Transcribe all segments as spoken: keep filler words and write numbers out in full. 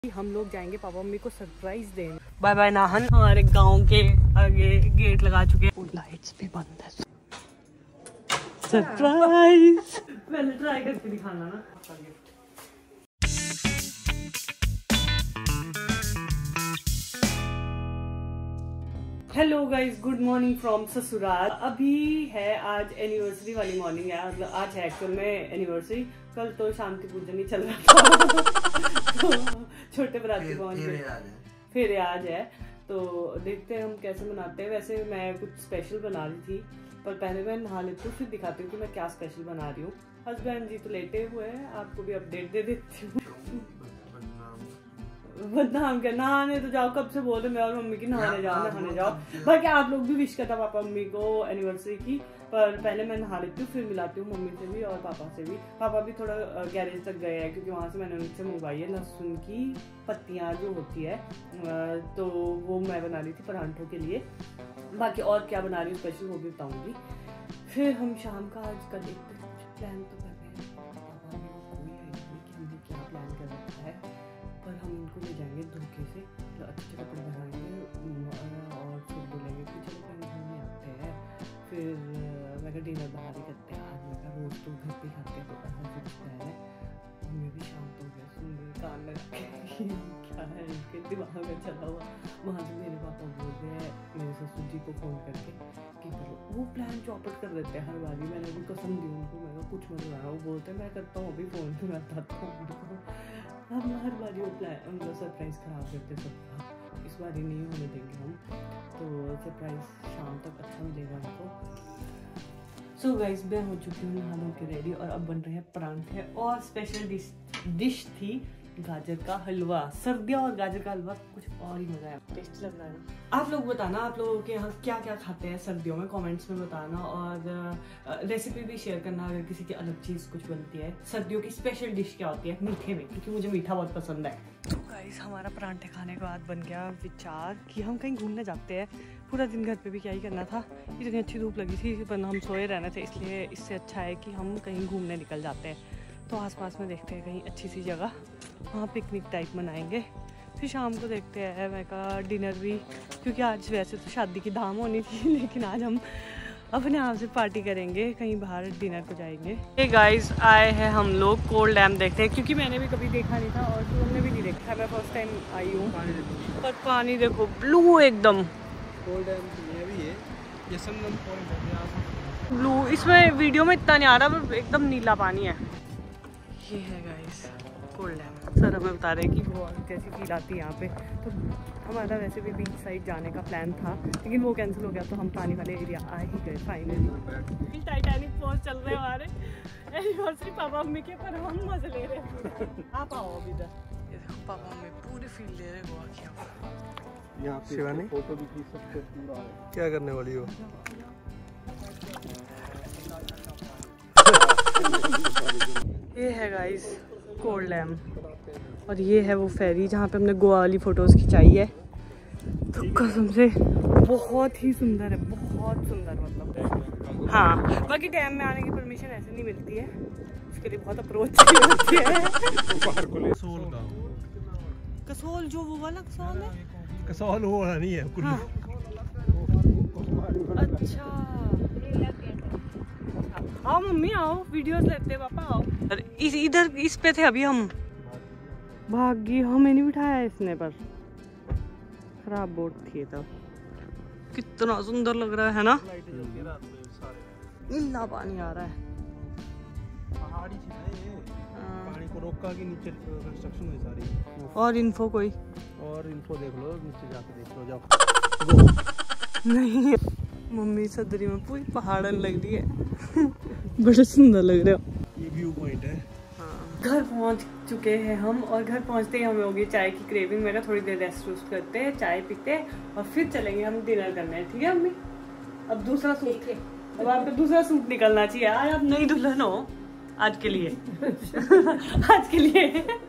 हम लोग जाएंगे पापा मम्मी को सरप्राइज देने। Bye bye Nahan. हमारे गांव के आगे गेट लगा चुके हैं, लाइट्स भी बंद है। सरप्राइज पहले ट्राई करके दिखाना ना। Hello guys, good morning from ससुराल। अभी है आज एनिवर्सरी वाली मॉर्निंग है, मतलब आज है एक्चुअल में एनिवर्सरी। कल तो शांति पूजन ही चल रहा था तो छोटे बराती पहुंच गए, फिर आज है तो देखते हैं हम कैसे मनाते हैं। वैसे मैं कुछ स्पेशल बना रही थी, पर पहले मैं नहा लेती हूँ फिर दिखाती हूँ कि मैं क्या स्पेशल बना रही हूँ। हस्बैंड जी तो लेटे हुए हैं, आपको भी अपडेट दे देती हूँ। बदनाम क्या, नहाने तो जाओ, कब से बोल रहे मैं और मम्मी की नहाने जाओ नहाने जाओ। बाकी आप लोग भी विश करता पापा मम्मी को एनिवर्सरी की, पर पहले मैं नहा लेती हूँ फिर मिलाती हूँ मम्मी से भी और पापा से भी। पापा भी थोड़ा गैरेज तक गए हैं क्योंकि वहाँ से मैंने उनसे मंगवाई है लहसुन की पत्तियाँ जो होती है, तो वो मैं बना रही थी परांठों के लिए। बाकी और क्या बना रही हूँ स्पेशल वो भी बताऊँगी। फिर हम शाम का आज का देखते हैं, कुछ प्लान तो कर रहे हैं। पापा मेरे को कोई आइडिया नहीं कि हमने क्या प्लान कर रखा है, पर हम इनको ले जाएंगे धोखे से, तो अच्छे कपड़े पहनाएंगे और फिर बोलेंगे कि चलो कहीं घूमने आते हैं। फिर मैं कहा डिनर बाहर ही करते हैं आज, मैं कहा रोज तो घर पे खाते हैं, तो ऐसा कुछ प्लान है। मम्मी भी शांत हो गया, सुन रहे कान लगा के क्या है इनके दिमाग में चला हुआ। वहाँ से मेरे पापा बोल रहे हैं मेरे ससुर जी को फ़ोन करके कि चलो वो प्लान चौपट कर देते हैं हर बारी। मैंने भी कसम दी उनको, मैं कुछ मत बनाना। वो बोलते हैं मैं करता हूँ अभी फ़ोन पे, मैं बताता हूँ। हम हर बार वो प्लान मतलब सरप्राइज़ ख़राब करते सबका, इस बार ही नहीं होने देंगे हम, तो सरप्राइज़ शाम तक अच्छा मिलेगा हमको। सो गाइस, मैं हो चुकी हूँ नहा धो के रेडी और अब बन रहे हैं परांठे। और स्पेशल डिश डिश थी गाजर का हलवा। सर्दियाँ और गाजर का हलवा कुछ और ही मजा है, टेस्ट लग रहा है ना। आप लोग बताना आप लोगों के यहाँ क्या क्या खाते हैं सर्दियों में, कमेंट्स में बताना। और रेसिपी भी शेयर करना अगर किसी की अलग चीज़ कुछ बनती है। सर्दियों की स्पेशल डिश क्या होती है मीठे में, क्योंकि मुझे मीठा बहुत पसंद है। तो गाइस, हमारा परांठे खाने के बाद बन गया विचार कि हम कहीं घूमने जाते हैं। पूरा दिन घर पे भी क्या ही करना था, इतनी अच्छी धूप लगी थी, वरना हम सोए रहने थे, इसलिए इससे अच्छा है कि हम कहीं घूमने निकल जाते हैं। तो आसपास में देखते हैं कहीं अच्छी सी जगह, वहाँ पिकनिक टाइप मनाएंगे। फिर शाम को देखते हैं, मैं कहा डिनर भी, क्योंकि आज वैसे तो शादी की धाम होनी थी, लेकिन आज हम अपने आप से पार्टी करेंगे, कहीं बाहर डिनर को जाएंगे। हे गाइस, आए हैं हम लोग कोल्ड डैम देखते हैं, क्योंकि मैंने भी कभी देखा नहीं था और तुमने भी नहीं देखा, मैं फर्स्ट टाइम आई हूँ। पर पानी देखो ब्लू एकदम, कोल्ड डैम भी है, ये संगम पॉइंट है ब्लू। इसमें वीडियो में इतना नहीं आ रहा, पर एकदम नीला पानी है। ये है गाइस कोल्ड डैम। सर हमें बता रहे हैं कि वो कैसी फील आती है यहाँ पे। तो हमारा वैसे भी बीच साइड जाने का प्लान था, लेकिन वो कैंसिल हो गया, तो हम पानी वाले एरिया आ ही गए फाइनली। टाइटैनिक पहुँच चल रहे हमारे एनिवर्सरी पापा मम्मी के, पर हम मजे ले रहे हैं। आप आओ अभी इधर, ये देखो पापा मम्मी पूरी फील ले रहे गोवा की। यहाँ पे शिवानी फोटो भी खींच सकते हो पूरा। क्या करने वाली हो? ये है गाइस कोल्ड डैम, और ये है वो फेरी जहाँ पे हमने गोवा वाली फोटोज खिंचाई है। तो कसम से बहुत ही सुंदर है, बहुत सुंदर मतलब। हाँ, बाकी डैम में आने की परमिशन ऐसे नहीं मिलती है, उसके लिए बहुत अप्रोच होती है। कसोल का कसोल जो वो वाला कसोल है, कसोल वो वाला नहीं है। हाँ। अच्छा आओ मम्मी आओ, वीडियोस लेते पापा आओ। अरे इस इधर इस पे थे अभी हम, भागी हमें नहीं बिठाया इसने, पर खराब बोट थी तब। कितना सुंदर लग रहा है ना, नीला पानी आ रहा है। पहाड़ी थी ना ये, पानी को रोका के नीचे कंस्ट्रक्शन हुई सारी। और इन्फो कोई और इन्फो देख लो, नीचे जाके देख लो जाओ। नहीं मम्मी सदरी में पूरी पहाड़न लग रही है। बड़े सुंदर लग रहे हो। ये व्यू पॉइंट है। हाँ। घर पहुंच चुके हैं हम, और घर पहुंचते ही हमें होगी चाय की क्रेविंग। मेरा थोड़ी देर रेस्ट वेस्ट करते हैं, चाय पीते और फिर चलेंगे हम डिनर करने। ठीक है मम्मी? अब दूसरा सूट है, अब आपका दूसरा सूट निकलना चाहिए। आज आप नई दुल्हन हो आज के लिए। आज के लिए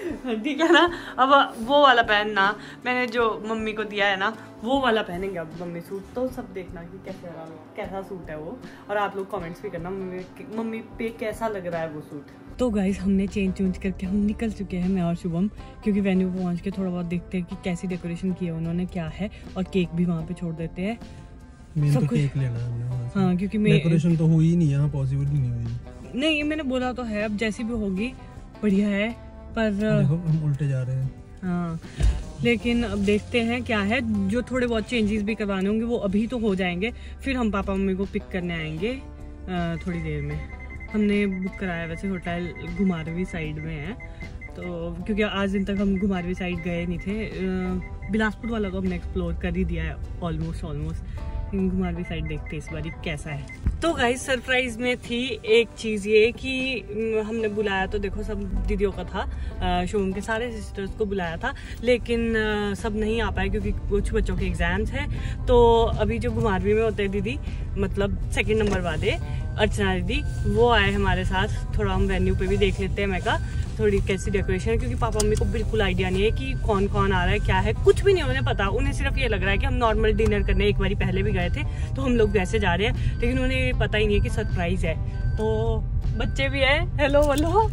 ठीक है ना। अब वो वाला पहनना मैंने जो मम्मी को दिया है ना, वो वाला पहनेंगे अब मम्मी सूट। तो सब देखना कि कैसा कैसा सूट है वो, और आप लोग कमेंट्स भी करना मम्मी मम्मी पे कैसा लग रहा है वो सूट। तो गाइस हमने चेंज चेंज करके हम निकल चुके हैं, मैं और शुभम, क्योंकि वेन्यू पे पहुँच के थोड़ा बहुत देखते हैं कि कैसी डेकोरेशन की है उन्होंने, क्या है, और केक भी वहाँ पे छोड़ देते हैं। सब तो केक लेना है। हाँ, क्योंकि डेकोरेशन तो हुई नहीं यहाँ, पॉसिबल ही नहीं हुई। नहीं, मैंने बोला तो है, अब जैसी भी होगी बढ़िया है, पर देखो हम उल्टे जा रहे हैं। हाँ, लेकिन अब देखते हैं क्या है। जो थोड़े बहुत चेंजेस भी करवाने होंगे वो अभी तो हो जाएंगे, फिर हम पापा मम्मी को पिक करने आएंगे थोड़ी देर में। हमने बुक कराया वैसे होटल घुमारवी साइड में है, तो क्योंकि आज दिन तक हम घुमारवी साइड गए नहीं थे। बिलासपुर वाला तो हमने एक्सप्लोर कर ही दिया है ऑलमोस्ट ऑलमोस्ट घुमारवी साइड देखते इस बार कैसा है। तो गाइस सरप्राइज में थी एक चीज़ ये कि हमने बुलाया तो देखो सब दीदियों का था, शुभम के सारे सिस्टर्स को बुलाया था, लेकिन सब नहीं आ पाए क्योंकि कुछ बच्चों के एग्जाम्स हैं। तो अभी जो घुमारवी में होते हैं दीदी, मतलब सेकंड नंबर वाले अर्चना दीदी, वो आए हमारे साथ। थोड़ा हम वेन्यू पे भी देख लेते हैं, मैं कहा थोड़ी कैसी डेकोरेशन है, क्योंकि पापा मम्मी को बिल्कुल आइडिया नहीं है कि कौन कौन आ रहा है, क्या है, कुछ भी नहीं उन्हें पता। उन्हें सिर्फ ये लग रहा है कि हम नॉर्मल डिनर करने एक बारी पहले भी गए थे तो हम लोग वैसे जा रहे हैं, लेकिन उन्हें पता ही नहीं है कि सरप्राइज है। तो बच्चे भी है, हेलो बोलो।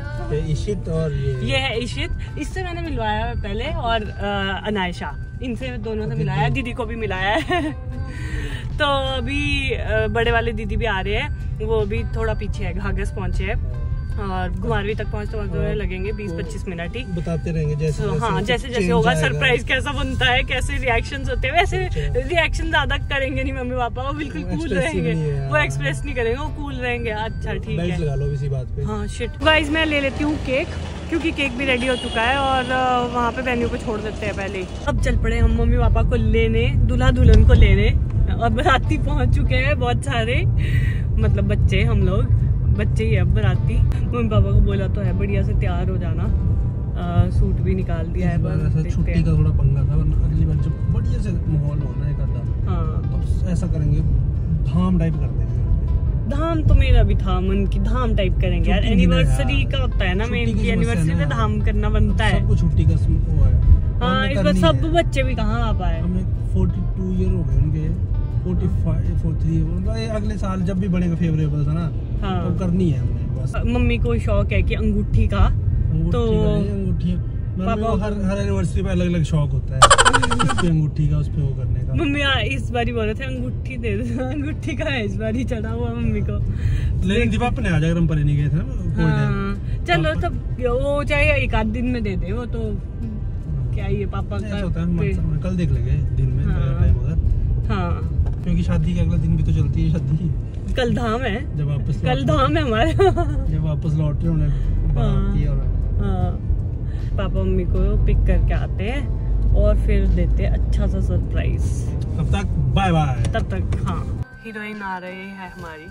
इशित और ये ये है इशित, इससे मैंने मिलवाया पहले, और अनायशा, इनसे दोनों से मिलाया, दीदी को भी मिलाया है। तो अभी बड़े वाले दीदी भी आ रहे हैं, वो भी थोड़ा पीछे है, घाघस पहुंचे हैं, और घुमारवी तक पहुंचते पहुंचते लगेंगे बीस पच्चीस मिनट ही। बताते रहेंगे जैसे so, हाँ जैसे जैसे होगा सरप्राइज कैसा बनता है, कैसे रिएक्शंस होते हैं। वैसे रिएक्शन ज्यादा करेंगे नहीं मम्मी पापा, वो बिल्कुल कूल रहेंगे, वो एक्सप्रेस नहीं करेंगे, वो कूल रहेंगे। अच्छा ठीक है, लगा लो इसी बात पे। हाँ शिट गाइस, मैं ले लेती हूँ केक, क्योंकि केक भी रेडी हो चुका है और वहाँ पे वेन्यू पे छोड़ देते हैं पहले। अब चल पड़े हम मम्मी पापा को लेने, दूल्हा दुल्हन को लेने, और बाराती पहुँच चुके हैं बहुत सारे, मतलब बच्चे, हम लोग बच्चे ही अब बराती। मम्मी पापा को बोला तो है बढ़िया से तैयार हो जाना, आ, सूट भी निकाल दिया है, बस छुट्टी का थोड़ा पंगा था, वरना अगली बार जब बढ़िया से माहौल होना एक आधा, हाँ तो ऐसा करेंगे, धाम टाइप कर देंगे। धाम तो मेरा भी था, मन की धाम टाइप करेंगे यार, एनिवर्सरी का होता है ना, मेन की एनिवर्सरी में धाम करना बनता है, सबको छुट्टी का वो है। हाँ इस बार सब बच्चे भी कहाँ आ पाए, हमें फोर्टी टू ईयर हो गए उनके, फोर्टी फाइव फोर्टी थ्री, मतलब अगले साल जब भी बनेगा फेवरेबल था ना, हाँ तो करनी है हमें बस। मम्मी को शौक है कि अंगूठी का, तो अंगूठी पापा हर हर एनिवर्सरी पे अलग अलग शौक होता है। उस पे अंगूठी का, उस पे वो करने का। मम्मी इस बार ही बोल रहे थे अंगूठी दे दो, अंगूठी का है इस बार ही चढ़ा हुआ मम्मी को, लेकिन दीपा अपने आ जाकर हम परे नहीं गए थे। हाँ, चलो तब वो चाहे एक आध दिन में दे दे, वो तो क्या ही है पापा का होता है, कल देख लेंगे दिन में टाइम अगर। हाँ क्योंकि शादी के अगला दिन भी तो चलती है शादी, कल धाम है, जब वापस कल धाम है हमारे जब वापस लौट रहे होने बाराती और हाँ, पापा मम्मी को पिक करके आते हैं और फिर देते हैं अच्छा सा सरप्राइज। तब तक बाय बाय। तब तक हाँ, हीरोइन आ रही है हमारी,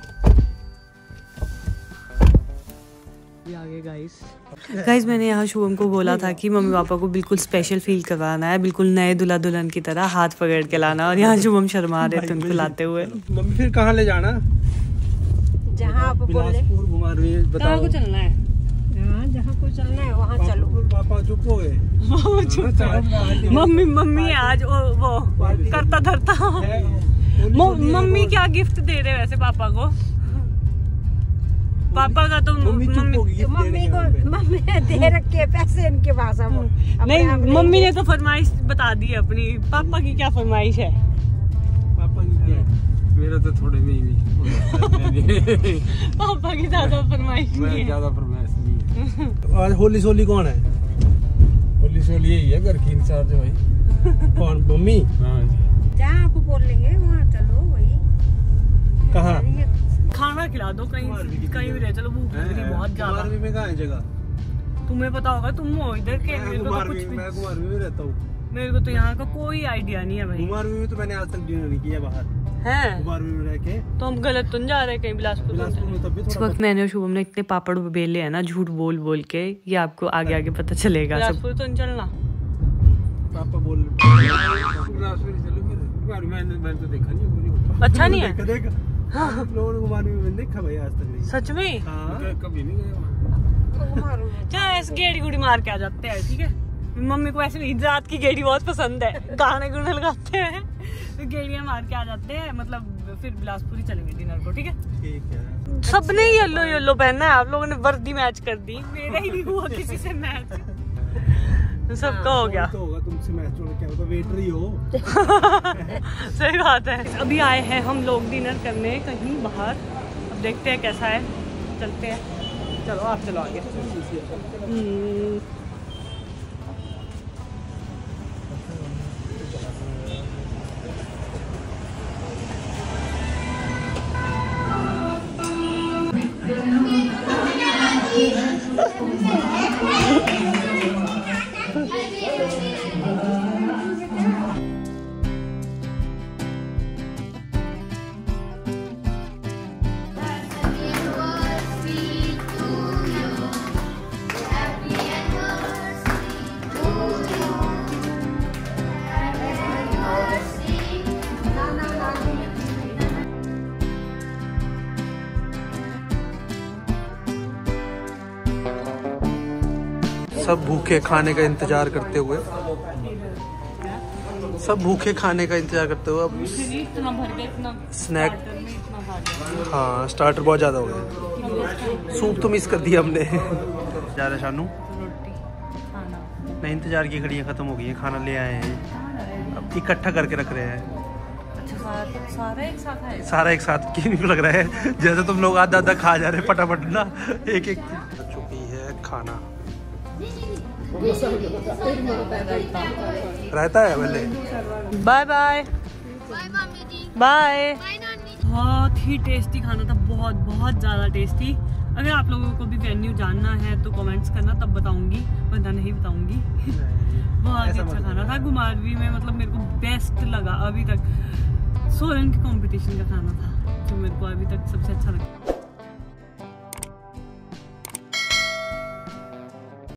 आगे गाइस गाइस मैंने यहाँ शुभम को बोला था कि मम्मी पापा को बिल्कुल स्पेशल फील करवाना है, बिल्कुल नए दुल्हा दुल्हन की तरह हाथ पकड़ के लाना, और यहाँ शुभम शर्मा रहे थे उनको लाते हुए। मम्मी फिर कहाँ ले जाना, जहाँ आप बोले, कहाँ को चलना है, जहाँ को चलना है वहाँ चलो। पापा चुप हो गए। मम्मी मम्मी आज वो, वो करता धरता मम्मी क्या गिफ्ट दे रहे वैसे पापा को, पापा का तो मम्मी मम्मी को मम्मी ने दे रखे पैसे इनके पास। नहीं मम्मी ने तो फरमाइश बता दी अपनी, पापा की क्या फरमाइश है, पापा की क्या, मेरा तो थोड़े में ही पापा की ज्यादा फरमाइश नहीं है, ज्यादा फरमाइश नहीं है। आज होली सोली कौन है, होली सोली यही है घर की इंचार्ज भाई। कौन, मम्मी? हाँ जी, जहाँ आप बोल लेंगे वहाँ चलो, वही कहाँ खाना खिला दो, कहीं कहीं भी रह चलो, भूख लग रही बहुत ज्यादा। में कहाँ है जगह, तुम्हें पता होगा, तुम हो इधर के, मेरे को तो कुछ भी, मैं कुमारवी में रहता हूँ, मेरे को तो यहाँ का कोई आइडिया नहीं है भाई। कुमारवी में तो मैंने आज तक डिनर नहीं किया बाहर है, कुमारवी में रह के, तो हम गलत तो नहीं जा रहे कहीं बिलासपुर में। इस वक्त मैंने और शुभम ने इतने पापड़ बेले है ना झूठ बोल बोल के, ये आपको आगे आगे पता चलेगा। बिलासपुर तो नहीं चलना, पापा बोल मैंने तो देखा नहीं, अच्छा नहीं है। हाँ। लोगों ने देखा भाई आज तक नहीं। सच में? हाँ। कभी नहीं गए वहाँ। चलो ऐसे गेड़ी गुड़ी मार के आ जाते हैं, ठीक है। मम्मी को ऐसे रात की गेड़ी बहुत पसंद है, गाने गुने लगाते हैं तो गेड़ियां मार के आ जाते हैं, मतलब फिर बिलासपुर ही चलेंगे डिनर को, ठीक है। ठीक है। सबने येलो येलो पहनना है, आप लोगों ने वर्दी मैच कर दी, मेरा ही नहीं हुआ किसी से मैच, सबका हो गया। तो होगा तुमसे मैच होगा, क्या होगा, वेटर ही हो। सही बात है। अभी आए हैं हम लोग डिनर करने कहीं बाहर, अब देखते हैं कैसा है, चलते हैं। चलो आप चलो आगे। सब भूखे खाने का इंतजार करते हुए सब भूखे खाने का इंतजार करते हुए अब इतना भर गया, इतना स्नैक, स्टार्टर में इतना खा गया। हाँ स्टार्टर बहुत ज़्यादा हो गया, सूप तो मिस कर दिया हमने। जा रहे शानू, रोटी खाना नहीं इंतजार की घड़ियाँ खत्म हो गई हैं, खाना ले आए हैं, अब इकट्ठा करके रख रहे हैं। अच्छा सारा सारा एक साथ है, सारा एक साथ क्यों लग रहा है जैसे तुम लोग आधा आधा खा जा रहे हैं फटाफट ना, एक एक चुकी है खाना। रहता है पहले। Bye bye bye. बहुत ही टेस्टी खाना था, बहुत बहुत ज़्यादा टेस्टी। अगर आप लोगों को भी वेन्यू जानना है तो कमेंट्स करना, तब बताऊंगी, वरना नहीं बताऊंगी। बहुत ही अच्छा खाना था घुमारवी में, मतलब मेरे को बेस्ट लगा अभी तक। सोलन के कंपटीशन का खाना था जो मेरे को अभी तक सबसे अच्छा लगा।